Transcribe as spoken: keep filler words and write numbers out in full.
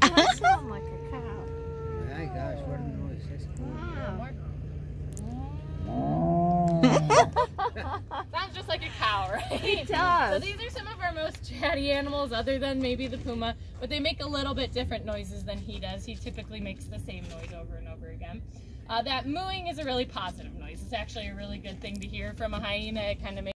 does sound like a cow. My gosh, what a noise. That's cool. Wow. Sounds just like a cow, right? It does. So these are some of our most chatty animals other than maybe the puma, but they make a little bit different noises than he does. He typically makes the same noise over and over again. Uh, that mooing is a really positive noise. It's actually a really good thing to hear from a hyena. It kind of makes